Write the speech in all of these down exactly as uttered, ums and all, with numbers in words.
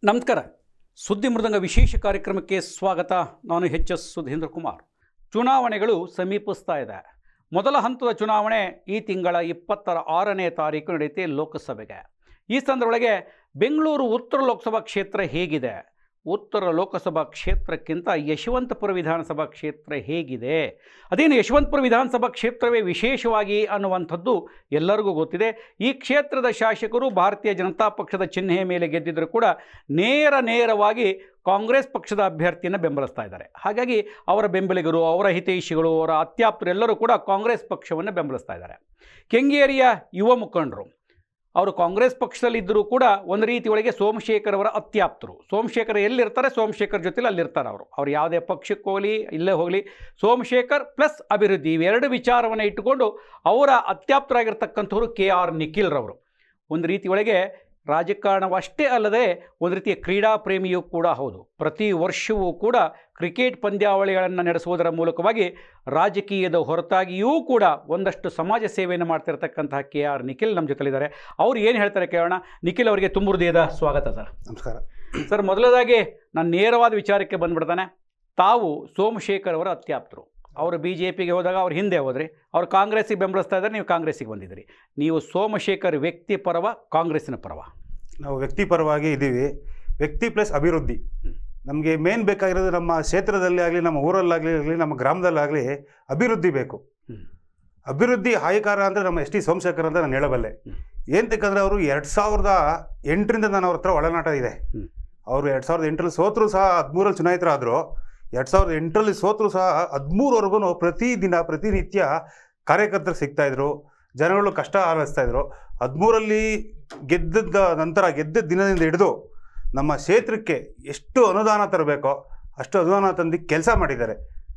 ನಮಸ್ಕಾರ. ಸುದ್ದಿ ಮೃದಂಗ ವಿಶೇಷ ಕಾರ್ಯಕ್ರಮಕ್ಕೆ ಸ್ವಾಗತ. ನಾನು ಎಚ್ ಎಸ್ ಸುಧೀಂದ್ರ ಕುಮಾರ್. ಚುನಾವಣೆಗಳು ಸಮೀಪಿಸ್ತಾ ಇದೆ. ಮೊದಲ ಹಂತದ ಚುನಾವಣೆ ಈ ತಿಂಗಳ ಇಪ್ಪತ್ತರ ಆರನೇ ತಾರೀಕು ನಡೆಯುತ್ತೆ ಲೋಕಸಭೆಗೆ. ಈ ಸಂದರ್ಭದೊಳಗೆ ಬೆಂಗಳೂರು ಉತ್ತರ ಲೋಕಸಭಾ ಕ್ಷೇತ್ರ ಹೇಗಿದೆ, ಉತ್ತರ ಲೋಕಸಭಾ ಕ್ಷೇತ್ರಕ್ಕಿಂತ ಯಶವಂತಪುರ ವಿಧಾನಸಭಾ ಕ್ಷೇತ್ರ ಹೇಗಿದೆ, ಅದೇನು ಯಶವಂತಪುರ ವಿಧಾನಸಭಾ ಕ್ಷೇತ್ರವೇ ವಿಶೇಷವಾಗಿ ಅನ್ನುವಂಥದ್ದು ಎಲ್ಲರಿಗೂ ಗೊತ್ತಿದೆ. ಈ ಕ್ಷೇತ್ರದ ಶಾಸಕರು ಭಾರತೀಯ ಜನತಾ ಪಕ್ಷದ ಚಿಹ್ನೆಯ ಮೇಲೆ ಗೆದ್ದಿದ್ದರೂ ಕೂಡ ನೇರ ನೇರವಾಗಿ ಕಾಂಗ್ರೆಸ್ ಪಕ್ಷದ ಅಭ್ಯರ್ಥಿಯನ್ನು ಬೆಂಬಲಿಸ್ತಾ ಇದ್ದಾರೆ. ಹಾಗಾಗಿ ಅವರ ಬೆಂಬಲಿಗರು, ಅವರ ಹಿತೈಷಿಗಳು, ಅವರ ಅತ್ಯಾಪ್ತರು ಎಲ್ಲರೂ ಕೂಡ ಕಾಂಗ್ರೆಸ್ ಪಕ್ಷವನ್ನು ಬೆಂಬಲಿಸ್ತಾ ಇದ್ದಾರೆ. ಕೆಂಗೇರಿಯ ಯುವ ಮುಖಂಡರು ಅವರು ಕಾಂಗ್ರೆಸ್ ಪಕ್ಷದಲ್ಲಿದ್ದರೂ ಕೂಡ ಒಂದು ರೀತಿ ಒಳಗೆ ಸೋಮಶೇಖರ್ ಅವರ ಅತ್ಯಾಪ್ತರು. ಸೋಮಶೇಖರ್ ಎಲ್ಲಿರ್ತಾರೆ, ಸೋಮಶೇಖರ್ ಜೊತೆಲಿ ಅಲ್ಲಿರ್ತಾರೆ. ಅವರು ಅವ್ರು ಯಾವುದೇ ಪಕ್ಷಕ್ಕೆ ಹೋಗಲಿ ಇಲ್ಲೇ ಹೋಗಲಿ, ಸೋಮಶೇಖರ್ ಪ್ಲಸ್ ಅಭಿವೃದ್ಧಿ ಇವೆರಡು ವಿಚಾರವನ್ನು ಇಟ್ಟುಕೊಂಡು ಅವರ ಅತ್ಯಾಪ್ತರಾಗಿರ್ತಕ್ಕಂಥವ್ರು ಕೆ ಆರ್ ನಿಖಿಲ್ರವರು. ಒಂದು ರೀತಿ ಒಳಗೆ ರಾಜಕಾರಣವಷ್ಟೇ ಅಲ್ಲದೆ ಒಂದು ರೀತಿಯ ಕ್ರೀಡಾ ಪ್ರೇಮಿಯೂ ಕೂಡ ಹೌದು. ಪ್ರತಿ ವರ್ಷವೂ ಕೂಡ ಕ್ರಿಕೆಟ್ ಪಂದ್ಯಾವಳಿಗಳನ್ನು ನಡೆಸುವುದರ ಮೂಲಕವಾಗಿ ರಾಜಕೀಯದ ಹೊರತಾಗಿಯೂ ಕೂಡ ಒಂದಷ್ಟು ಸಮಾಜ ಸೇವೆಯನ್ನು ಮಾಡ್ತಿರ್ತಕ್ಕಂತಹ ಕೆ ಆರ್ ನಿಖಿಲ್ ನಮ್ಮ ಜೊತೆಲಿದ್ದಾರೆ. ಅವ್ರು ಏನು ಹೇಳ್ತಾರೆ ಕೇಳೋಣ. ನಿಖಿಲ್ ಅವರಿಗೆ ತುಂಬ ಹೃದಯದ ಸ್ವಾಗತ ಸರ್. ನಮಸ್ಕಾರ ಸರ್. ಮೊದಲದಾಗಿ ನಾನು ನೇರವಾದ ವಿಚಾರಕ್ಕೆ ಬಂದ್ಬಿಡ್ತಾನೆ. ತಾವು ಸೋಮಶೇಖರ್ ಅವರ ಅತ್ಯಾಪ್ತರು. ಅವರು ಬಿ ಜೆ ಪಿಗೆ ಹೋದಾಗ ಅವ್ರು ಹಿಂದೆ ಹೋದ್ರಿ, ಅವ್ರು ಕಾಂಗ್ರೆಸ್ಸಿಗೆ ಬೆಂಬಲಿಸ್ತಾ ಇದ್ದಾರೆ, ನೀವು ಕಾಂಗ್ರೆಸ್ಸಿಗೆ ಬಂದಿದ್ದೀರಿ. ನೀವು ಸೋಮಶೇಖರ್ ವ್ಯಕ್ತಿ ಪರವ, ಕಾಂಗ್ರೆಸ್ಸಿನ ಪರವ? ನಾವು ವ್ಯಕ್ತಿ ಪರವಾಗಿ ಇದ್ದೀವಿ. ವ್ಯಕ್ತಿ ಪ್ಲಸ್ ಅಭಿವೃದ್ಧಿ ನಮಗೆ ಮೇನ್ ಬೇಕಾಗಿರೋದು. ನಮ್ಮ ಕ್ಷೇತ್ರದಲ್ಲಿ ಆಗಲಿ, ನಮ್ಮ ಊರಲ್ಲಾಗಲಿ ಆಗಲಿ, ನಮ್ಮ ಗ್ರಾಮದಲ್ಲಾಗಲಿ ಅಭಿವೃದ್ಧಿ ಬೇಕು. ಅಭಿವೃದ್ಧಿ ಹಾಯಕಾರ ಅಂದರೆ ನಮ್ಮ ಎಸ್ ಟಿ ಸೋಮಶೇಖರ್ ಅಂತ ನಾನು ಹೇಳಬಲ್ಲೆ. ಏನಂತಕ್ಕಂದರೆ ಅವರು ಎರಡು ಸಾವಿರದ ಎಂಟರಿಂದ ನಾನು ಅವ್ರ ಹತ್ರ ಒಳನಾಟ ಇದೆ. ಅವರು ಎರಡು ಸಾವಿರದ ಎಂಟರಲ್ಲಿ ಸೋತರು ಸಹ ಹದಿಮೂರಲ್ಲಿ ಚುನಾಯಿತರಾದರು. ಎರಡು ಸಾವಿರದ ಎಂಟರಲ್ಲಿ ಸೋತರು ಸಹ ಹದಿಮೂರವರೆಗೂ ಪ್ರತಿದಿನ ಪ್ರತಿನಿತ್ಯ ಕಾರ್ಯಕರ್ತರು ಸಿಗ್ತಾಯಿದ್ರು, ಜನಗಳು ಕಷ್ಟ ಆಲಿಸ್ತಾಯಿದ್ರು. ಹದಿಮೂರಲ್ಲಿ ಗೆದ್ದ ನಂತರ ಗೆದ್ದ ದಿನದಿಂದ ಹಿಡಿದು ನಮ್ಮ ಕ್ಷೇತ್ರಕ್ಕೆ ಎಷ್ಟು ಅನುದಾನ ತರಬೇಕೋ ಅಷ್ಟು ಅನುದಾನ ತಂದು ಕೆಲಸ ಮಾಡಿದ್ದಾರೆ.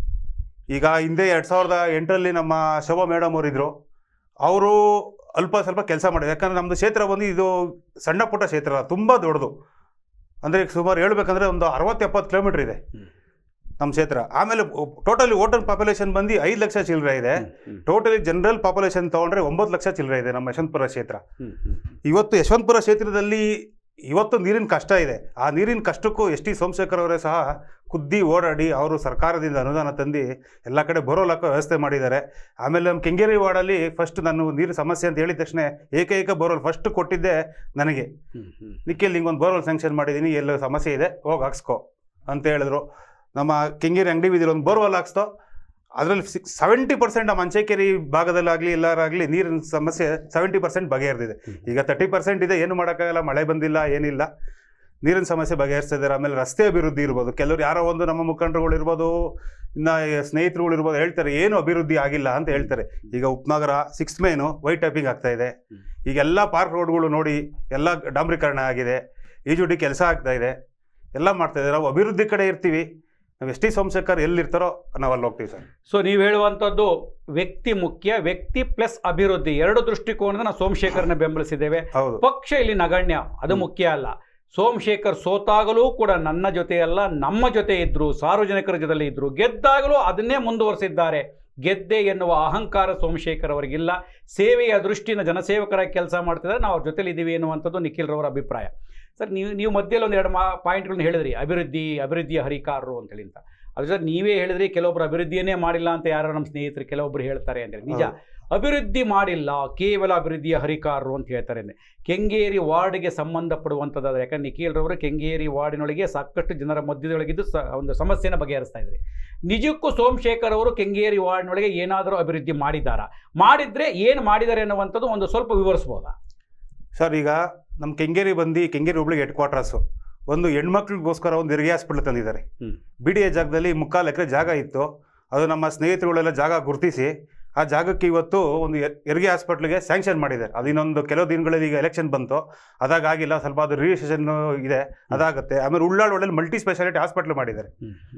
ಈಗ ಹಿಂದೆ ಎರಡು ಸಾವಿರದ ಎಂಟರಲ್ಲಿ ನಮ್ಮ ಶೋಭಾ ಮೇಡಮ್ ಅವರಿದ್ದರು, ಅವರು ಅಲ್ಪ ಸ್ವಲ್ಪ ಕೆಲಸ ಮಾಡಿದ್ರು. ಯಾಕಂದರೆ ನಮ್ಮದು ಕ್ಷೇತ್ರ ಬಂದು ಇದು ಸಣ್ಣ ಪುಟ್ಟ ಕ್ಷೇತ್ರ, ತುಂಬ ದೊಡ್ಡದು. ಅಂದರೆ ಸುಮಾರು ಹೇಳ್ಬೇಕಂದ್ರೆ ಒಂದು ಅರವತ್ತು ಎಪ್ಪತ್ತು ಕಿಲೋಮೀಟ್ರ್ ಇದೆ ನಮ್ಮ ಕ್ಷೇತ್ರ. ಆಮೇಲೆ ಟೋಟಲಿ ವೋಟರ್ ಪಾಪ್ಯುಲೇಷನ್ ಬಂದು ಐದು ಲಕ್ಷ ಚಿಲ್ಲರೆ ಇದೆ. ಟೋಟಲಿ ಜನರಲ್ ಪಾಪ್ಯುಲೇಷನ್ ತೊಗೊಂಡ್ರೆ ಒಂಬತ್ತು ಲಕ್ಷ ಚಿಲ್ಲರೆ ಇದೆ ನಮ್ಮ ಯಶವಂತಪುರ ಕ್ಷೇತ್ರ. ಇವತ್ತು ಯಶವಂತಪುರ ಕ್ಷೇತ್ರದಲ್ಲಿ ಇವತ್ತು ನೀರಿನ ಕಷ್ಟ ಇದೆ. ಆ ನೀರಿನ ಕಷ್ಟಕ್ಕೂ ಎಸ್ ಟಿ ಸೋಮಶೇಖರ್ ಅವರೇ ಸಹ ಖುದ್ದಿ ಓಡಾಡಿ ಅವರು ಸರ್ಕಾರದಿಂದ ಅನುದಾನ ತಂದು ಎಲ್ಲ ಕಡೆ ಬೋರ್ವೆಲ್ ಹಾಕೋ ವ್ಯವಸ್ಥೆ ಮಾಡಿದ್ದಾರೆ. ಆಮೇಲೆ ನಮ್ಮ ಕೆಂಗೇರಿ ವಾರ್ಡಲ್ಲಿ ಫಸ್ಟ್ ನಾನು ನೀರಿನ ಸಮಸ್ಯೆ ಅಂತ ಹೇಳಿದ ತಕ್ಷಣ ಏಕೈಕ ಬೋರ್ವೆಲ್ ಫಸ್ಟ್ ಕೊಟ್ಟಿದ್ದೆ ನನಗೆ. ನಿಖಿಲ್ ಹಿಂಗೊಂದು ಬೋರ್ವೆಲ್ ಸ್ಯಾಂಕ್ಷನ್ ಮಾಡಿದ್ದೀನಿ, ಎಲ್ಲ ಸಮಸ್ಯೆ ಇದೆ ಹೋಗಿ ಹಾಕ್ಸ್ಕೊ ಅಂತ ಹೇಳಿದ್ರು. ನಮ್ಮ ಕೆಂಗೇರಿ ಅಂಗಡಿ ಬೀದಿಲಿ ಒಂದು ಬೋರ್ವೆಲ್ ಹಾಕ್ಸ್ತೋ, ಅದರಲ್ಲಿ ಸಿಕ್ಸ್ ಸೆವೆಂಟಿ ಪರ್ಸೆಂಟ್ ನಮ್ಮ ಅಂಚೆಕೇರಿ ಭಾಗದಲ್ಲಾಗಲಿ ಎಲ್ಲರಾಗಲಿ ನೀರಿನ ಸಮಸ್ಯೆ ಸೆವೆಂಟಿ ಪರ್ಸೆಂಟ್ ಬಗೆಹರಿದಿದೆ. ಈಗ ತರ್ಟಿ ಪರ್ಸೆಂಟ್ ಇದೆ, ಏನು ಮಾಡೋಕ್ಕಾಗಲ್ಲ, ಮಳೆ ಬಂದಿಲ್ಲ ಏನಿಲ್ಲ, ನೀರಿನ ಸಮಸ್ಯೆ ಬಗೆಹರಿಸ್ತಿದ್ದಾರೆ. ಆಮೇಲೆ ರಸ್ತೆ ಅಭಿವೃದ್ಧಿ ಇರ್ಬೋದು, ಕೆಲವರು ಯಾರೋ ಒಂದು ನಮ್ಮ ಮುಖಂಡರುಗಳಿರ್ಬೋದು, ಇನ್ನು ಸ್ನೇಹಿತರುಗಳಿರ್ಬೋದು ಹೇಳ್ತಾರೆ ಏನು ಅಭಿವೃದ್ಧಿ ಆಗಿಲ್ಲ ಅಂತ ಹೇಳ್ತಾರೆ. ಈಗ ಉಪನಗರ ಸಿಕ್ಸ್ ಮೇನು ವೈಟ್ ಟ್ಯಾಪಿಂಗ್ ಆಗ್ತಾ ಇದೆ. ಈಗ ಎಲ್ಲ ಪಾರ್ಕ್ ರೋಡ್ಗಳು ನೋಡಿ ಎಲ್ಲ ಡಾಂಬರೀಕರಣ ಆಗಿದೆ, ಈಜುಡಿ ಕೆಲಸ ಆಗ್ತಾ ಇದೆ, ಎಲ್ಲ ಮಾಡ್ತಾ ಇದೆ. ನಾವು ಅಭಿವೃದ್ಧಿ ಕಡೆ ಇರ್ತೀವಿ. ನಾವು ಎಸ್ ಟಿ ಸೋಮಶೇಖರ್ ಎಲ್ಲಿರ್ತಾರೋ ನಾವು ಅಲ್ಲಿ ಹೋಗ್ತೀವಿ ಸರ್. ಸೊ ನೀವು ಹೇಳುವಂಥದ್ದು ವ್ಯಕ್ತಿ ಮುಖ್ಯ, ವ್ಯಕ್ತಿ ಪ್ಲಸ್ ಅಭಿವೃದ್ಧಿ ಎರಡು ದೃಷ್ಟಿಕೋನದಿಂದ ನಾವು ಸೋಮಶೇಖರ್ನ ಬೆಂಬಲಿಸಿದ್ದೇವೆ. ಪಕ್ಷ ಇಲ್ಲಿ ನಗಣ್ಯ, ಅದು ಮುಖ್ಯ ಅಲ್ಲ. ಸೋಮಶೇಖರ್ ಸೋತಾಗಲೂ ಕೂಡ ನನ್ನ ಜೊತೆ ಅಲ್ಲ, ನಮ್ಮ ಜೊತೆ ಇದ್ರು, ಸಾರ್ವಜನಿಕರ ಜೊತೆಲಿ ಇದ್ರು, ಗೆದ್ದಾಗಲೂ ಅದನ್ನೇ ಮುಂದುವರಿಸಿದ್ದಾರೆ. ಗೆದ್ದೆ ಎನ್ನುವ ಅಹಂಕಾರ ಸೋಮಶೇಖರ್ ಅವರಿಗಿಲ್ಲ. ಸೇವೆಯ ದೃಷ್ಟಿಯಿಂದ ಜನಸೇವಕರಾಗಿ ಕೆಲಸ ಮಾಡ್ತಿದ್ದಾರೆ, ನಾವು ಅವ್ರ ಜೊತೆಲಿದ್ದೀವಿ ಎನ್ನುವಂಥದ್ದು ನಿಖಿಲ್ರವರ ಅಭಿಪ್ರಾಯ. ಸರ್, ನೀವು ನೀವು ಮಧ್ಯದಲ್ಲಿ ಒಂದು ಎರಡು ಮಾ ಪಾಯಿಂಟ್ಗಳನ್ನ ಹೇಳಿದ್ರಿ, ಅಭಿವೃದ್ಧಿ ಅಭಿವೃದ್ಧಿಯ ಹರಿಕಾರರು ಅಂತೇಳಿ ಅಂತ. ಅದ್ರ ಜೊತೆ ನೀವೇ ಹೇಳಿದ್ರಿ ಕೆಲವೊಬ್ಬರು ಅಭಿವೃದ್ಧಿಯನ್ನೇ ಮಾಡಿಲ್ಲ ಅಂತ ಯಾರು ನಮ್ಮ ಸ್ನೇಹಿತರು ಕೆಲವೊಬ್ಬರು ಹೇಳ್ತಾರೆ ಅಂತೇಳಿ. ನಿಜ, ಅಭಿವೃದ್ಧಿ ಮಾಡಿಲ್ಲ, ಕೇವಲ ಅಭಿವೃದ್ಧಿಯ ಹರಿಕಾರರು ಅಂತ ಹೇಳ್ತಾರೆ ಅಂದರೆ. ಕೆಂಗೇರಿ ವಾರ್ಡ್ಗೆ ಸಂಬಂಧಪಡುವಂಥದ್ದಾದ್ರೆ, ಯಾಕಂದ್ರೆ ನಿಖಿಲ್ರವರು ಕೆಂಗೇರಿ ವಾರ್ಡಿನೊಳಗೆ ಸಾಕಷ್ಟು ಜನರ ಮಧ್ಯದೊಳಗಿದ್ದು ಸ ಒಂದು ಸಮಸ್ಯೆನ ಬಗೆಹರಿಸ್ತಾ ಇದ್ರಿ. ನಿಜಕ್ಕೂ ಸೋಮಶೇಖರ್ ಅವರು ಕೆಂಗೇರಿ ವಾರ್ಡ್ನೊಳಗೆ ಏನಾದರೂ ಅಭಿವೃದ್ಧಿ ಮಾಡಿದ್ದಾರಾ? ಮಾಡಿದರೆ ಏನು ಮಾಡಿದ್ದಾರೆ ಅನ್ನುವಂಥದ್ದು ಒಂದು ಸ್ವಲ್ಪ ವಿವರಿಸ್ಬೋದಾ ಸರ್? ಈಗ ನಮ್ಮ ಕೆಂಗೇರಿ ಬಂದು ಕೆಂಗೇರಿ ಹುಬ್ಳಿಗೆ ಹೆಡ್ ಕ್ವಾರ್ಟರ್ಸು ಒಂದು ಹೆಣ್ಮಕ್ಳಿಗೋಸ್ಕರ ಒಂದು ಹೆರಿಗೆ ಹಾಸ್ಪಿಟ್ಲ್ ತಂದಿದ್ದಾರೆ. ಬಿ ಡಿ ಎ ಜಾಗದಲ್ಲಿ ಮುಕ್ಕಾಲು ಎಕರೆ ಜಾಗ ಇತ್ತು. ಅದು ನಮ್ಮ ಸ್ನೇಹಿತರುಗಳೆಲ್ಲ ಜಾಗ ಗುರುತಿಸಿ ಆ ಜಾಗಕ್ಕೆ ಇವತ್ತು ಒಂದು ಹೆರಿಗೆ ಹಾಸ್ಪಿಟ್ಲಿಗೆ ಸ್ಯಾಂಕ್ಷನ್ ಮಾಡಿದ್ದಾರೆ. ಅದು ಇನ್ನೊಂದು ಕೆಲವು ದಿನಗಳಲ್ಲಿ ಈಗ ಎಲೆಕ್ಷನ್ ಬಂತು, ಅದಾಗಿಲ್ಲ, ಸ್ವಲ್ಪ ಅದು ರಿಜಿಸ್ಟ್ರೇಷನ್ ಇದೆ, ಅದಾಗುತ್ತೆ. ಆಮೇಲೆ ಉಳ್ಳಾಳ ಒಳ್ಳೆ ಮಲ್ಟಿ ಸ್ಪೆಷಾಲಿಟಿ ಹಾಸ್ಪಿಟ್ಲ್ ಮಾಡಿದ್ದಾರೆ.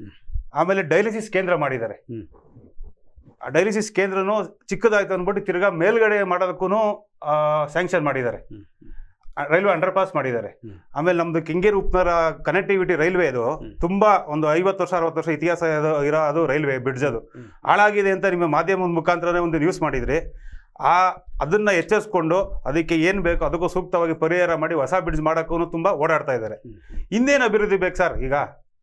ಆಮೇಲೆ ಡಯಾಲಿಸಿಸ್ ಕೇಂದ್ರ ಮಾಡಿದ್ದಾರೆ. ಆ ಡಯಾಲಿಸಿಸ್ ಕೇಂದ್ರನೂ ಚಿಕ್ಕದಾಯ್ತು ಅಂದ್ಬಿಟ್ಟು ತಿರ್ಗಾ ಮೇಲ್ಗಡೆ ಮಾಡೋದಕ್ಕೂ ಸ್ಯಾಂಕ್ಷನ್ ಮಾಡಿದ್ದಾರೆ. ರೈಲ್ವೆ ಅಂಡರ್ ಪಾಸ್ ಮಾಡಿದ್ದಾರೆ. ಆಮೇಲೆ ನಮ್ದು ಕೆಂಗೇರಿ ಉಪನಗರ ಕನೆಕ್ಟಿವಿಟಿ ರೈಲ್ವೆ ಇದು ತುಂಬಾ ಒಂದು ಐವತ್ತು ವರ್ಷ ಅರವತ್ತು ವರ್ಷ ಇತಿಹಾಸ ಇರೋ ಅದು ರೈಲ್ವೆ ಬ್ರಿಡ್ಜ್ ಅದು ಹಾಳಾಗಿದೆ ಅಂತ ನಿಮ್ಮ ಮಾಧ್ಯಮದ ಮುಖಾಂತರನೇ ಒಂದು ನ್ಯೂಸ್ ಮಾಡಿದ್ರಿ. ಆ ಅದನ್ನು ಎಚ್ಚರಿಸ್ಕೊಂಡು ಅದಕ್ಕೆ ಏನು ಬೇಕೋ ಅದಕ್ಕೂ ಸೂಕ್ತವಾಗಿ ಪರಿಹಾರ ಮಾಡಿ ಹೊಸ ಬ್ರಿಡ್ಜ್ ಮಾಡೋಕ್ಕೂ ತುಂಬ ಓಡಾಡ್ತಾ ಇದ್ದಾರೆ. ಇನ್ನೇನು ಅಭಿವೃದ್ಧಿ ಬೇಕು ಸರ್? ಈಗ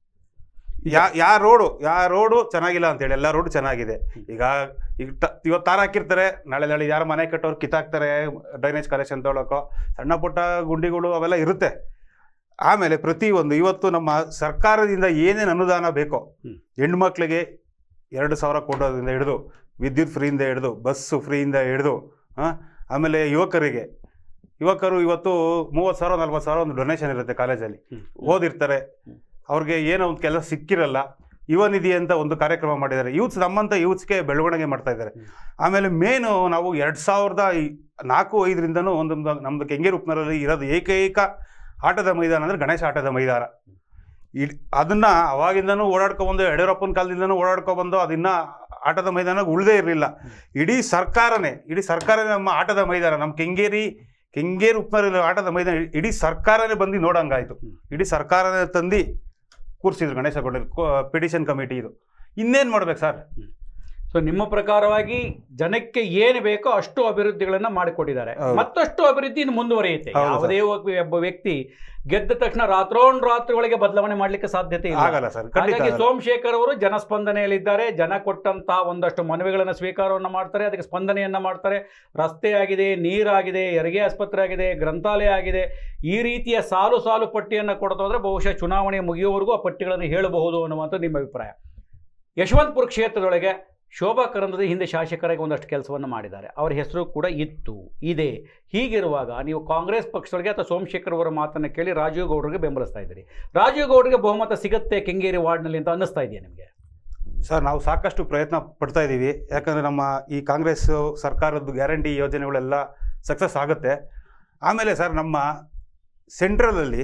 ಯಾ ಯಾ ರೋಡು ಯಾ ರೋಡು ಚೆನ್ನಾಗಿಲ್ಲ ಅಂತೇಳಿ, ಎಲ್ಲ ರೋಡು ಚೆನ್ನಾಗಿದೆ. ಈಗ ಈಗ ಇವತ್ತು ತಾರ ಹಾಕಿರ್ತಾರೆ, ನಾಳೆ ನಾಳೆ ಯಾರು ಮನೆ ಕಟ್ಟೋರು ಕಿತ್ತಾಕ್ತಾರೆ ಡ್ರೈನೇಜ್ ಕಲೆಕ್ಷನ್ ತೊಗೊಳಕ್ಕೋ, ಸಣ್ಣ ಪುಟ್ಟ ಗುಂಡಿಗಳು ಅವೆಲ್ಲ ಇರುತ್ತೆ. ಆಮೇಲೆ ಪ್ರತಿಯೊಂದು ಇವತ್ತು ನಮ್ಮ ಸರ್ಕಾರದಿಂದ ಏನೇನು ಅನುದಾನ ಬೇಕೋ, ಹೆಣ್ಮಕ್ಳಿಗೆ ಎರಡು ಸಾವಿರ ಕೊಡೋದ್ರಿಂದ ಹಿಡಿದು, ವಿದ್ಯುತ್ ಫ್ರೀಯಿಂದ ಹಿಡಿದು, ಬಸ್ಸು ಫ್ರೀಯಿಂದ ಹಿಡಿದು, ಹಾಂ ಆಮೇಲೆ ಯುವಕರಿಗೆ ಯುವಕರು ಇವತ್ತು ಮೂವತ್ತು ಸಾವಿರ ನಲ್ವತ್ತು ಸಾವಿರ ಒಂದು ಡೊನೇಷನ್ ಇರುತ್ತೆ, ಕಾಲೇಜಲ್ಲಿ ಓದಿರ್ತಾರೆ, ಅವ್ರಿಗೆ ಏನೋ ಒಂದು ಕೆಲಸ ಸಿಕ್ಕಿರಲ್ಲ, ಯುವ ನಿಧಿ ಅಂತ ಒಂದು ಕಾರ್ಯಕ್ರಮ ಮಾಡಿದ್ದಾರೆ. ಯೂತ್ಸ್ ನಮ್ಮಂಥ ಯೂತ್ಸ್ಗೆ ಬೆಳವಣಿಗೆ ಮಾಡ್ತಾ ಇದ್ದಾರೆ. ಆಮೇಲೆ ಮೇನು ನಾವು ಎರಡು ಸಾವಿರದ ನಾಲ್ಕು ಐದರಿಂದನೂ ಒಂದೊಂದು ನಮ್ಮದು ಕೆಂಗೇರಿ ಉಪನಗರದಲ್ಲಿ ಇರೋದು ಏಕೈಕ ಆಟದ ಮೈದಾನ ಅಂದರೆ ಗಣೇಶ ಆಟದ ಮೈದಾನ. ಇಡ್ ಅದನ್ನು ಅವಾಗಿಂದನೂ ಓಡಾಡ್ಕೊಬಂದು, ಯಡಿಯೂರಪ್ಪನ ಕಾಲದಿಂದನೂ ಓಡಾಡ್ಕೊಬಂದು ಅದನ್ನು ಆಟದ ಮೈದಾನ ಉಳಿದೇ ಇರಲಿಲ್ಲ. ಇಡೀ ಸರ್ಕಾರನೇ ಇಡೀ ಸರ್ಕಾರನೇ ನಮ್ಮ ಆಟದ ಮೈದಾನ, ನಮ್ಮ ಕೆಂಗೇರಿ ಕೆಂಗೇರಿ ಉಪನಗರ ಆಟದ ಮೈದಾನ ಇಡೀ ಸರ್ಕಾರನೇ ಬಂದು ನೋಡಂಗಾಯಿತು. ಇಡೀ ಸರ್ಕಾರನೇ ತಂದು ಕೂರಿಸಿದ್ರು ಗಣೇಶ ಗೌಡ ಪಿಟಿಷನ್ ಕಮಿಟಿ. ಇದು ಇನ್ನೇನು ಮಾಡ್ಬೇಕು ಸರ್? ಸೊ ನಿಮ್ಮ ಪ್ರಕಾರವಾಗಿ ಜನಕ್ಕೆ ಏನು ಬೇಕೋ ಅಷ್ಟು ಅಭಿವೃದ್ಧಿಗಳನ್ನ ಮಾಡಿಕೊಟ್ಟಿದ್ದಾರೆ. ಮತ್ತಷ್ಟು ಅಭಿವೃದ್ಧಿ ಇನ್ನು ಮುಂದುವರಿಯುತ್ತೆ. ಯಾವುದೇ ಒಬ್ಬ ವ್ಯಕ್ತಿ ಗೆದ್ದ ತಕ್ಷಣ ರಾತ್ರೋನ್ ರಾತ್ರಿಗಳಿಗೆ ಬದಲಾವಣೆ ಮಾಡ್ಲಿಕ್ಕೆ ಸಾಧ್ಯತೆ ಇಲ್ಲ. ಹಾಗಾಗಿ ಸೋಮಶೇಖರ್ ಅವರು ಜನಸ್ಪಂದನೆಯಲ್ಲಿದ್ದಾರೆ. ಜನ ಕೊಟ್ಟಂತಹ ಒಂದಷ್ಟು ಮನವಿಗಳನ್ನು ಸ್ವೀಕಾರವನ್ನು ಮಾಡ್ತಾರೆ, ಅದಕ್ಕೆ ಸ್ಪಂದನೆಯನ್ನ ಮಾಡ್ತಾರೆ. ರಸ್ತೆ ಆಗಿದೆ, ನೀರಾಗಿದೆ, ಹೆರಿಗೆ ಆಸ್ಪತ್ರೆ ಆಗಿದೆ, ಗ್ರಂಥಾಲಯ ಆಗಿದೆ, ಈ ರೀತಿಯ ಸಾಲು ಸಾಲು ಪಟ್ಟಿಯನ್ನು ಕೊಡ್ತಾ ಹೋದ್ರೆ ಬಹುಶಃ ಚುನಾವಣೆ ಮುಗಿಯುವವರೆಗೂ ಆ ಪಟ್ಟಿಗಳನ್ನು ಹೇಳಬಹುದು ಅನ್ನುವಂಥದ್ದು ನಿಮ್ಮ ಅಭಿಪ್ರಾಯ. ಯಶವಂತಪುರ ಕ್ಷೇತ್ರದೊಳಗೆ ಶೋಭಾ ಕರಂದ್ಲಾಜೆ ಹಿಂದೆ ಶಾಸಕರಾಗಿ ಒಂದಷ್ಟು ಕೆಲಸವನ್ನು ಮಾಡಿದ್ದಾರೆ, ಅವರ ಹೆಸರು ಕೂಡ ಇತ್ತು ಇದೆ. ಹೀಗಿರುವಾಗ ನೀವು ಕಾಂಗ್ರೆಸ್ ಪಕ್ಷದೊಳಗೆ ಅಥವಾ ಸೋಮಶೇಖರ್ ಅವರ ಮಾತನ್ನು ಕೇಳಿ ರಾಜೀವ್ ಗೌಡರಿಗೆ ಬೆಂಬಲಿಸ್ತಾ ಇದ್ದೀರಿ. ರಾಜೀವ್ ಗೌಡರಿಗೆ ಬಹುಮತ ಸಿಗುತ್ತೆ ಕೆಂಗೇರಿ ವಾರ್ಡ್ನಲ್ಲಿ ಅಂತ ಅನ್ನಿಸ್ತಾ ಇದೆಯಾ ನಿಮಗೆ? ಸರ್, ನಾವು ಸಾಕಷ್ಟು ಪ್ರಯತ್ನ ಪಡ್ತಾ ಇದ್ದೀವಿ. ಯಾಕಂದರೆ ನಮ್ಮ ಈ ಕಾಂಗ್ರೆಸ್ ಸರ್ಕಾರದ್ದು ಗ್ಯಾರಂಟಿ ಯೋಜನೆಗಳೆಲ್ಲ ಸಕ್ಸಸ್ ಆಗುತ್ತೆ. ಆಮೇಲೆ ಸರ್, ನಮ್ಮ ಸೆಂಟ್ರಲಲ್ಲಿ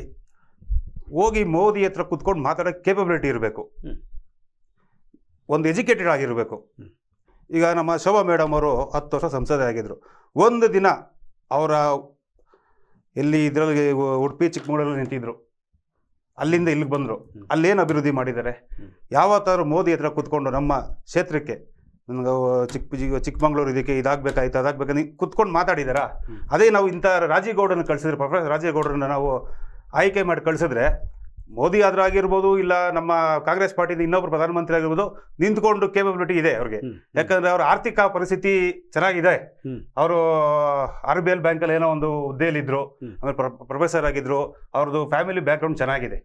ಹೋಗಿ ಮೋದಿ ಹತ್ರ ಕುತ್ಕೊಂಡು ಮಾತಾಡೋ ಕೇಪಬಿಲಿಟಿ ಇರಬೇಕು, ಒಂದು ಎಜುಕೇಟೆಡ್ ಆಗಿರಬೇಕು. ಈಗ ನಮ್ಮ ಶೋಭಾ ಮೇಡಮ್ ಅವರು ಹತ್ತು ವರ್ಷ ಸಂಸದೆ ಆಗಿದ್ದರು. ಒಂದು ದಿನ ಅವರ ಎಲ್ಲಿ ಇದರಲ್ಲಿ ಉಡುಪಿ ಚಿಕ್ಕಮಗಳೂರಲ್ಲಿ ನಿಂತಿದ್ರು, ಅಲ್ಲಿಂದ ಇಲ್ಲಿಗೆ ಬಂದರು, ಅಲ್ಲೇನು ಅಭಿವೃದ್ಧಿ ಮಾಡಿದ್ದಾರೆ? ಯಾವತ್ತಾದ್ರು ಮೋದಿ ಹತ್ರ ಕೂತ್ಕೊಂಡು ನಮ್ಮ ಕ್ಷೇತ್ರಕ್ಕೆ ನನಗೆ ಚಿಕ್ಕ ಚಿಕ್ಕಮಂಗ್ಳೂರು ಇದಕ್ಕೆ ಇದಾಗಬೇಕಾಯ್ತು ಅದಾಗಬೇಕಂತ ಕುತ್ಕೊಂಡು ಮಾತಾಡಿದಾರಾ? ಅದೇ ನಾವು ಇಂಥ ರಾಜೀವ್ ಗೌಡರನ್ನ ಕಳಿಸಿದ್ರೆ, ಪ್ರೊಫೆಸರ್ ರಾಜೀವ್ ಗೌಡರನ್ನ ನಾವು ಆಯ್ಕೆ ಮಾಡಿ ಕಳಿಸಿದ್ರೆ, ಮೋದಿ ಆದರೂ ಆಗಿರ್ಬೋದು, ಇಲ್ಲ ನಮ್ಮ ಕಾಂಗ್ರೆಸ್ ಪಾರ್ಟಿಯಿಂದ ಇನ್ನೊಬ್ರು ಪ್ರಧಾನಮಂತ್ರಿ ಆಗಿರ್ಬೋದು, ನಿಂತ್ಕೊಂಡು ಕೇಪಬಿಲಿಟಿ ಇದೆ ಅವ್ರಿಗೆ. ಯಾಕಂದರೆ ಅವ್ರ ಆರ್ಥಿಕ ಪರಿಸ್ಥಿತಿ ಚೆನ್ನಾಗಿದೆ. ಅವರು ಆರ್ ಬಿ ಎಲ್ ಬ್ಯಾಂಕಲ್ಲಿ ಏನೋ ಒಂದು ಹುದ್ದೆಯಲ್ಲಿದ್ದರು, ಆಮೇಲೆ ಪ್ರೊಫೆಸರ್ ಆಗಿದ್ರು, ಅವ್ರದ್ದು ಫ್ಯಾಮಿಲಿ ಬ್ಯಾಕ್ಗ್ರೌಂಡ್ ಚೆನ್ನಾಗಿದೆ.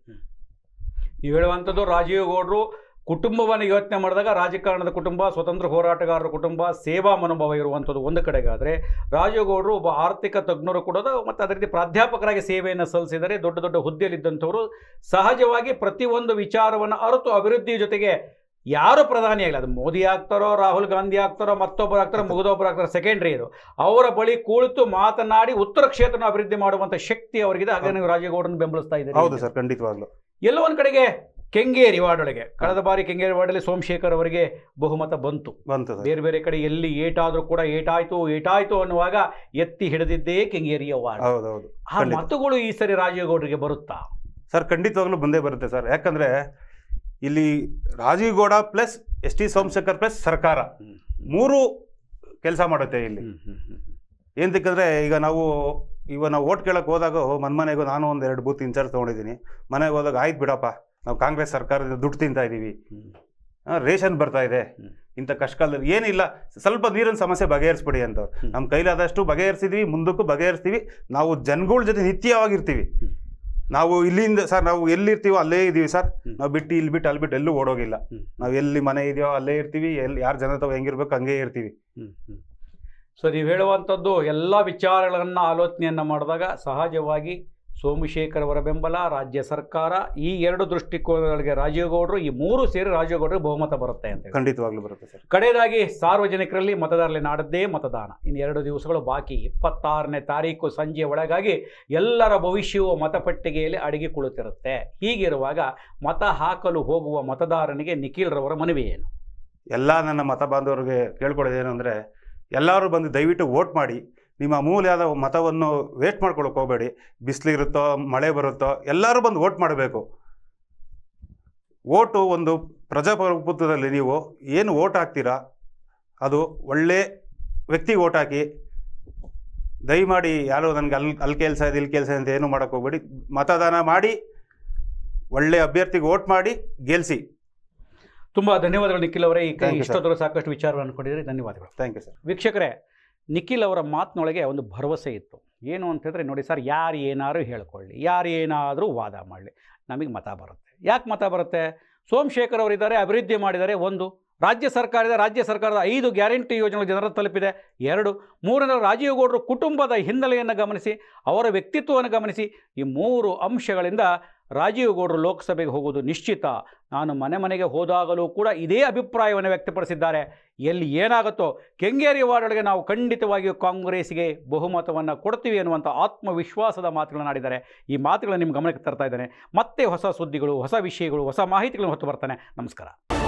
ನೀವು ಹೇಳುವಂಥದ್ದು ರಾಜೀವ್ ಗೌಡರು ಕುಟುಂಬವನ್ನು ಯೋಚನೆ ಮಾಡಿದಾಗ ರಾಜಕಾರಣದ ಕುಟುಂಬ, ಸ್ವತಂತ್ರ ಹೋರಾಟಗಾರರ ಕುಟುಂಬ, ಸೇವಾ ಮನೋಭಾವ ಇರುವಂಥದ್ದು ಒಂದು ಕಡೆಗಾದರೆ, ರಾಜೀವ್ ಗೌಡರು ಒಬ್ಬ ಆರ್ಥಿಕ ತಜ್ಞರು ಕೂಡ ಮತ್ತು ಅದೇ ರೀತಿ ಪ್ರಾಧ್ಯಾಪಕರಾಗಿ ಸೇವೆಯನ್ನು ಸಲ್ಲಿಸಿದರೆ, ದೊಡ್ಡ ದೊಡ್ಡ ಹುದ್ದೆಯಲ್ಲಿದ್ದಂಥವರು. ಸಹಜವಾಗಿ ಪ್ರತಿಯೊಂದು ವಿಚಾರವನ್ನು ಅರಿತು ಅಭಿವೃದ್ಧಿ ಜೊತೆಗೆ ಯಾರು ಪ್ರಧಾನಿ ಆಗಲಿ, ಅದು ಮೋದಿ ಆಗ್ತಾರೋ, ರಾಹುಲ್ ಗಾಂಧಿ ಆಗ್ತಾರೋ, ಮತ್ತೊಬ್ಬರು ಆಗ್ತಾರೋ, ಮುಗಿದೊಬ್ಬರು ಆಗ್ತಾರೋ, ಸೆಕೆಂಡ್ರಿ ಇದು. ಅವರ ಬಳಿ ಕುಳಿತು ಮಾತನಾಡಿ ಉತ್ತರ ಕ್ಷೇತ್ರನ ಅಭಿವೃದ್ಧಿ ಮಾಡುವಂಥ ಶಕ್ತಿ ಅವರಿಗಿದೆ. ಹಾಗೆ ನೀವು ರಾಜೀವ್ ಗೌಡರನ್ನು ಬೆಂಬಲಿಸ್ತಾ ಇದ್ದೀರಿ. ಹೌದು ಸರ್, ಖಂಡಿತವಾಗ್ಲು. ಎಲ್ಲೋ ಒಂದು ಕಡೆಗೆ ಕೆಂಗೇರಿ ವಾರ್ಡೊಳಗೆ ಕಳೆದ ಬಾರಿ ಕೆಂಗೇರಿ ವಾರ್ಡಲ್ಲಿ ಸೋಮಶೇಖರ್ ಅವರಿಗೆ ಬಹುಮತ ಬಂತು. ಬೇರೆ ಬೇರೆ ಕಡೆ ಎಲ್ಲಿ ಏಟಾದರೂ ಕೂಡ ಏಟಾಯ್ತು ಏಟಾಯ್ತು ಅನ್ನುವಾಗ ಎತ್ತಿ ಹಿಡಿದಿದ್ದೇ ಕೆಂಗೇರಿಯ ವಾರ್ಡ್. ಆ ಮತಗಳು ಈ ಸರಿ ರಾಜೀವ್ ಗೌಡರಿಗೆ ಬರುತ್ತಾ? ಸರ್, ಖಂಡಿತವಾಗ್ಲೂ ಬಂದೇ ಬರುತ್ತೆ ಸರ್. ಯಾಕಂದ್ರೆ ಇಲ್ಲಿ Rajeev Gowda plus S T Somashekhar plus ಸರ್ಕಾರ ಮೂರು ಕೆಲಸ ಮಾಡುತ್ತೆ ಇಲ್ಲಿ. ಏನಂತಂದ್ರೆ, ಈಗ ನಾವು ಇವಾಗ ನಾವು ಓಟ್ ಕೇಳಕ್ಕೆ ಹೋದಾಗ ಮನ್ಮನೆಗೂ ನಾನು ಒಂದು ಎರಡು ಬೂತ್ ಇನ್ಚಾರ್ಜ್ ತೊಗೊಂಡಿದ್ದೀನಿ. ಮನೆಗೆ ಹೋದಾಗ ಆಯ್ತು ಬಿಡಪ್ಪ, ನಾವು ಕಾಂಗ್ರೆಸ್ ಸರ್ಕಾರದಿಂದ ದುಡ್ಡು ತಿಂತಾ ಇದ್ದೀವಿ, ರೇಷನ್ ಬರ್ತಾ ಇದೆ, ಇಂಥ ಕಷ್ಟಕಾಲದಲ್ಲಿ ಏನಿಲ್ಲ, ಸ್ವಲ್ಪ ನೀರಿನ ಸಮಸ್ಯೆ ಬಗೆಹರಿಸ್ಬಿಡಿ ಅಂತ. ನಮ್ಮ ಕೈಲಾದಷ್ಟು ಬಗೆಹರಿಸಿದ್ವಿ, ಮುಂದಕ್ಕೂ ಬಗೆಹರಿಸ್ತೀವಿ. ನಾವು ಜನಗಳ ಜೊತೆ ನಿತ್ಯವಾಗಿರ್ತೀವಿ. ನಾವು ಇಲ್ಲಿಂದ ಸರ್, ನಾವು ಎಲ್ಲಿರ್ತೀವೋ ಅಲ್ಲೇ ಇದ್ದೀವಿ ಸರ್. ನಾವು ಬಿಟ್ಟು ಇಲ್ಲಿ ಬಿಟ್ಟು ಅಲ್ಲಿ ಬಿಟ್ಟು ಎಲ್ಲೂ ಓಡೋಗಿಲ್ಲ. ನಾವು ಎಲ್ಲಿ ಮನೆ ಇದೆಯೋ ಅಲ್ಲೇ ಇರ್ತೀವಿ, ಎಲ್ಲಿ ಯಾರು ಜನ ತಾವು ಹೆಂಗಿರ್ಬೇಕು ಹಂಗೇ ಇರ್ತೀವಿ. ಸೊ ನೀವು ಹೇಳುವಂಥದ್ದು ಎಲ್ಲ ವಿಚಾರಗಳನ್ನು ಆಲೋಚನೆಯನ್ನು ಮಾಡಿದಾಗ ಸಹಜವಾಗಿ ಸೋಮಶೇಖರ್ ಅವರ ಬೆಂಬಲ, ರಾಜ್ಯ ಸರ್ಕಾರ, ಈ ಎರಡು ದೃಷ್ಟಿಕೋನಗಳಿಗೆ ರಾಜೀವ್ ಗೌಡರು, ಈ ಮೂರು ಸೇರಿ ರಾಜೀವ್ ಗೌಡರಿಗೆ ಬಹುಮತ ಬರುತ್ತೆ ಅಂತ. ಖಂಡಿತವಾಗ್ಲೂ ಬರುತ್ತೆ ಸರ್. ಕಡೆಯದಾಗಿ ಸಾರ್ವಜನಿಕರಲ್ಲಿ ಮತದಾರರಲ್ಲಿ ನಾಡದ್ದೇ ಮತದಾನ. ಇನ್ನು ಎರಡು ದಿವಸಗಳು ಬಾಕಿ. ಇಪ್ಪತ್ತಾರನೇ ತಾರೀಕು ಸಂಜೆ ಒಳಗಾಗಿ ಎಲ್ಲರ ಭವಿಷ್ಯವು ಮತಪಟ್ಟಿಗೆಯಲ್ಲಿ ಅಡಗಿ ಕುಳಿತಿರುತ್ತೆ. ಹೀಗಿರುವಾಗ ಮತ ಹಾಕಲು ಹೋಗುವ ಮತದಾರನಿಗೆ ನಿಖಿಲ್ ರವರ ಮನವಿ ಏನು? ಎಲ್ಲ ನನ್ನ ಮತ ಬಾಂಧವರಿಗೆ ಕೇಳ್ಕೊಳ್ಳೋದೇನು ಅಂದರೆ, ಎಲ್ಲರೂ ಬಂದು ದಯವಿಟ್ಟು ವೋಟ್ ಮಾಡಿ. ನಿಮ್ಮ ಅಮೂಲ್ಯವಾದ ಮತವನ್ನು ವೇಸ್ಟ್ ಮಾಡ್ಕೊಳ್ಳೋಕೆ ಹೋಗಬೇಡಿ. ಬಿಸಿಲಿರುತ್ತೋ ಮಳೆ ಬರುತ್ತೋ ಎಲ್ಲರೂ ಬಂದು ವೋಟ್ ಮಾಡಬೇಕು. ವೋಟು ಒಂದು ಪ್ರಜಾಪ್ರಭುತ್ವದಲ್ಲಿ ನೀವು ಏನು ವೋಟ್ ಹಾಕ್ತೀರಾ ಅದು ಒಳ್ಳೆ ವ್ಯಕ್ತಿಗೆ ವೋಟ್ ಹಾಕಿ. ದಯಮಾಡಿ ಯಾರೋ ನನಗೆ ಅಲ್ಲಿ ಅಲ್ಲಿ ಕೆಲಸ ಇದೆ ಇಲ್ಲಿ ಕೆಲಸ ಅಂತ ಏನು ಮಾಡೋಕ್ಕೆ ಹೋಗ್ಬೇಡಿ. ಮತದಾನ ಮಾಡಿ ಒಳ್ಳೆ ಅಭ್ಯರ್ಥಿಗೆ ವೋಟ್ ಮಾಡಿ ಗೆಲ್ಲಿಸಿ. ತುಂಬ ಧನ್ಯವಾದಗಳು ನಿಖಿಲ್ ಅವರೇ. ಈ Thank you, sir. ಇಷ್ಟೊತ್ತರು ಸಾಕಷ್ಟು ವಿಚಾರವನ್ನು ಅನ್ಕೊಂಡಿದ್ದೀರಿ, ಧನ್ಯವಾದಗಳು. Thank you sir. ವೀಕ್ಷಕರೇ, ನಿಖಿಲ್ ಅವರ ಮಾತಿನೊಳಗೆ ಒಂದು ಭರವಸೆ ಇತ್ತು. ಏನು ಅಂತಂದರೆ, ನೋಡಿ ಸರ್, ಯಾರು ಏನಾದರೂ ಹೇಳ್ಕೊಳ್ಳಿ, ಯಾರು ಏನಾದರೂ ವಾದ ಮಾಡಲಿ, ನಮಗೆ ಮತ ಬರುತ್ತೆ. ಯಾಕೆ ಮತ ಬರುತ್ತೆ? ಸೋಮಶೇಖರ್ ಅವರಿದ್ದಾರೆ, ಅಭಿವೃದ್ಧಿ ಮಾಡಿದ್ದಾರೆ. ಒಂದು, ರಾಜ್ಯ ಸರ್ಕಾರದ ರಾಜ್ಯ ಸರ್ಕಾರದ ಐದು ಗ್ಯಾರಂಟಿ ಯೋಜನೆಗಳು ಜನರ ತಲುಪಿದೆ. ಎರಡು, ಮೂರನೇ ರಾಜೀವ್ ಗೌಡರು ಕುಟುಂಬದ ಹಿನ್ನೆಲೆಯನ್ನು ಗಮನಿಸಿ, ಅವರ ವ್ಯಕ್ತಿತ್ವವನ್ನು ಗಮನಿಸಿ, ಈ ಮೂರು ಅಂಶಗಳಿಂದ ರಾಜೀವ್ ಗೌಡರು ಲೋಕಸಭೆಗೆ ಹೋಗೋದು ನಿಶ್ಚಿತ. ನಾನು ಮನೆ ಮನೆಗೆ ಹೋದಾಗಲೂ ಕೂಡ ಇದೇ ಅಭಿಪ್ರಾಯವನ್ನು ವ್ಯಕ್ತಪಡಿಸಿದ್ದಾರೆ. ಎಲ್ಲಿ ಏನಾಗುತ್ತೋ ಕೆಂಗೇರಿ ವಾರ್ಡ್ಗಳಿಗೆ ನಾವು ಖಂಡಿತವಾಗಿಯೂ ಕಾಂಗ್ರೆಸ್ಗೆ ಬಹುಮತವನ್ನು ಕೊಡ್ತೀವಿ ಅನ್ನುವಂಥ ಆತ್ಮವಿಶ್ವಾಸದ ಮಾತುಗಳನ್ನು ಆಡಿದ್ದಾರೆ. ಈ ಮಾತುಗಳನ್ನು ನಿಮ್ಮ ಗಮನಕ್ಕೆ ತರ್ತಾ ಇದ್ದೇನೆ. ಮತ್ತೆ ಹೊಸ ಸುದ್ದಿಗಳು, ಹೊಸ ವಿಷಯಗಳು, ಹೊಸ ಮಾಹಿತಿಗಳನ್ನು ಹೊತ್ತು ಬರ್ತಾನೆ. ನಮಸ್ಕಾರ.